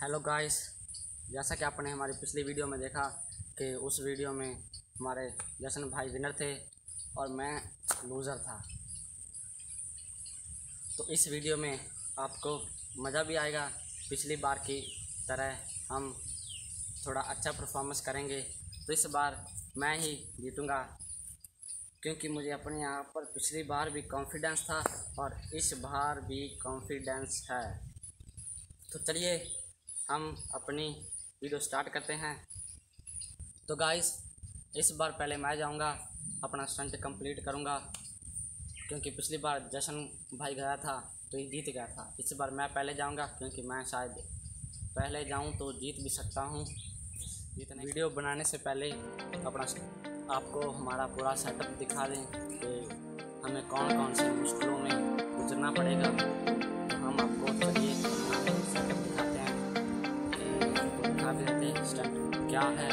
Hello guys, जैसा कि आपने हमारी पिछली वीडियो में देखा कि उस वीडियो में हमारे जशन भाई विनर थे और मैं लूज़र था। तो इस वीडियो में आपको मज़ा भी आएगा। पिछली बार की तरह हम थोड़ा अच्छा परफॉर्मेंस करेंगे। तो इस बार मैं ही जीतूँगा, क्योंकि मुझे अपने यहाँ पर पिछली बार भी कॉन्फिडेंस था और इस बार भी कॉन्फिडेंस है। तो चलिए हम अपनी वीडियो स्टार्ट करते हैं। तो गाइस, इस बार पहले मैं जाऊंगा, अपना स्टंट कंप्लीट करूंगा, क्योंकि पिछली बार जशन भाई गया था तो ये जीत गया था। इस बार मैं पहले जाऊंगा, क्योंकि मैं शायद पहले जाऊं तो जीत भी सकता हूं। जितने वीडियो बनाने से पहले अपना आपको हमारा पूरा सेटअप दिखा दें कि हमें कौन कौन सी मुश्किलों में गुजरना पड़ेगा। तो हम आपको चलिए सेटअप दिखाते हैं, दिखा देते हैं स्टंट क्या है।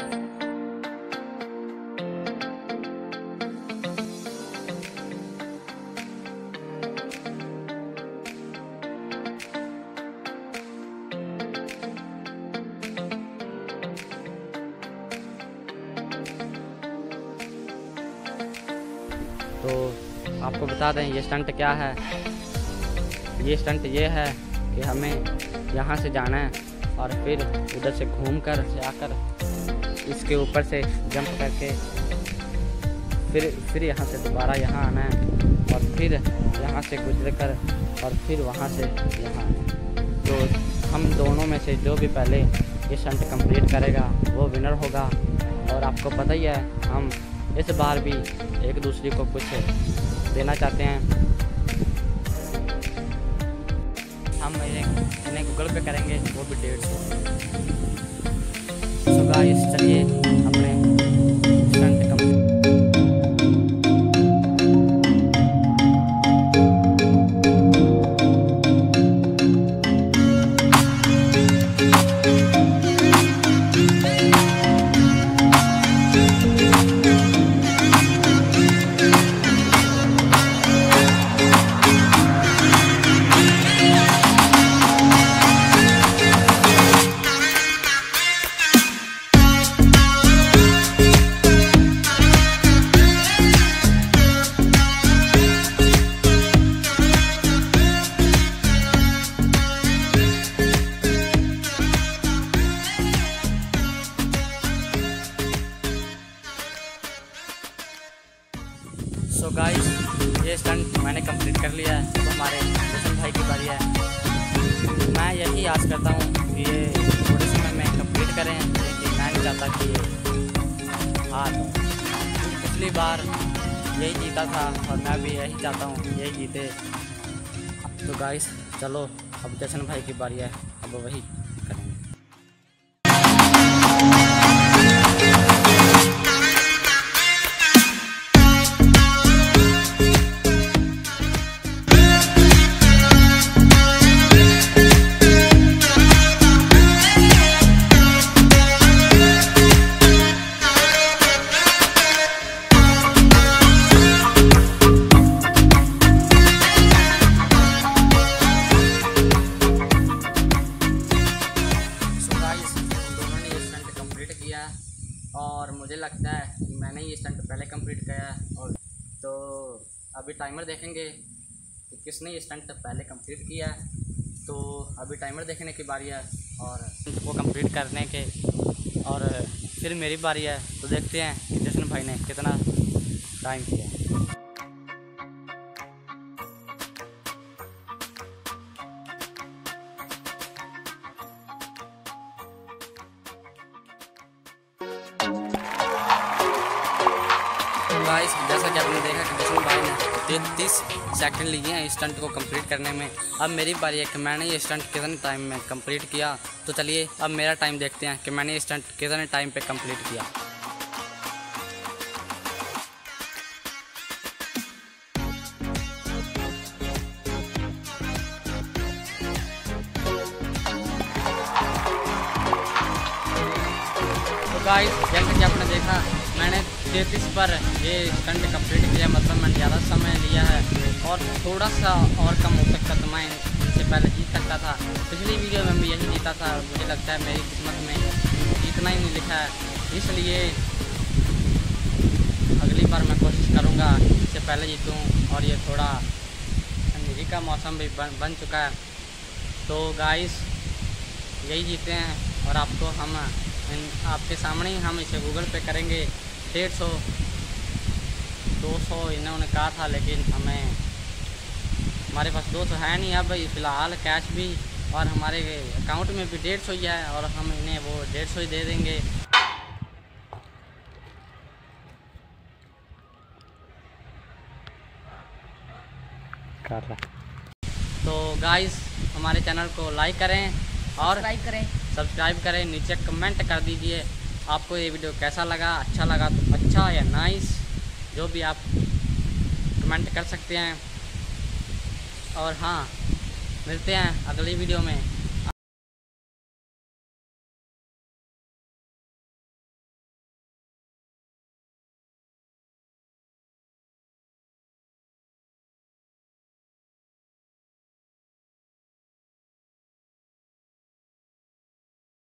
तो आपको बता दें ये स्टंट क्या है। ये स्टंट ये है कि हमें यहाँ से जाना है और फिर उधर से घूमकर आकर इसके ऊपर से जंप करके फिर यहाँ से दोबारा यहाँ आना है और फिर यहाँ से गुजर कर और फिर वहाँ से यहाँ आना है। तो हम दोनों में से जो भी पहले ये स्टंट कंप्लीट करेगा वो विनर होगा। और आपको पता ही है, हम इस बार भी एक दूसरे को कुछ देना चाहते हैं। हम इन्हें गूगल पे करेंगे, वो भी 150। सो गाइस, चलिए अपने स्टंट कंप्लीट। सो गाइस, ये स्टंट मैंने कंप्लीट कर लिया है। तो हमारे जशन भाई की बारी है। मैं यही आस करता हूँ कि ये थोड़े समय में कंप्लीट करें, लेकिन मैं नहीं चाहता कि ये हार। पिछली बार यही जीता था और मैं भी यही चाहता हूँ यही जीते। तो गाइस चलो, अब जशन भाई की बारी है, अब वही करेंगे। और मुझे लगता है कि मैंने ये स्टंट पहले कंप्लीट किया है। और तो अभी टाइमर देखेंगे कि किसने ये स्टंट पहले कंप्लीट किया है। तो अभी टाइमर देखने की बारी है और स्टंट को कंप्लीट करने के और फिर मेरी बारी है। तो देखते हैं कि जशन भाई ने कितना टाइम किया। गाइस, जैसा कि आपने देखा कि जशन भाई ने 33 सेकंड लिए हैं इस स्टंट को कंप्लीट करने में। अब मेरी बारी है कि मैंने ये स्टंट कितने टाइम में कंप्लीट किया। तो चलिए अब मेरा टाइम देखते हैं कि मैंने ये स्टंट कितने टाइम पे कंप्लीट किया। तो गाइस, जैसा कि आपने देखा, मैंने 33 पर ये स्टंट कंप्लीट किया। मतलब मैंने ज़्यादा समय लिया है और थोड़ा सा और कम हो सकता तो मैं इनसे पहले जीत सकता था। पिछली वीडियो में भी यही जीता था। मुझे लगता है मेरी किस्मत में जीतना ही नहीं लिखा है, इसलिए अगली बार मैं कोशिश करूँगा इससे पहले जीतूँ। और ये थोड़ा अंधेरी का मौसम भी बन चुका है, तो गाइस यही जीते हैं। और आपको हम आपके सामने ही हम इसे गूगल पे करेंगे। 150 200 इन्होंने कहा था, लेकिन हमारे पास 200 है नहीं अब फ़िलहाल कैश भी, और हमारे अकाउंट में भी 150 ही है, और हम इन्हें वो 150 ही दे देंगे। तो गाइस हमारे चैनल को लाइक करें और सब्सक्राइब करें। नीचे कमेंट कर दीजिए आपको ये वीडियो कैसा लगा। अच्छा लगा तो अच्छा या नाइस, जो भी आप कमेंट कर सकते हैं। और हाँ, मिलते हैं अगली वीडियो में।